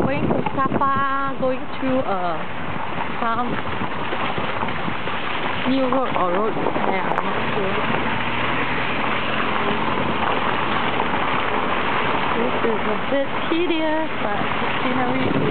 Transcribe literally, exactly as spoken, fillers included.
going to Sapa, going through a some new road or road repair, I'm not sure. This is a bit tedious, but the scenery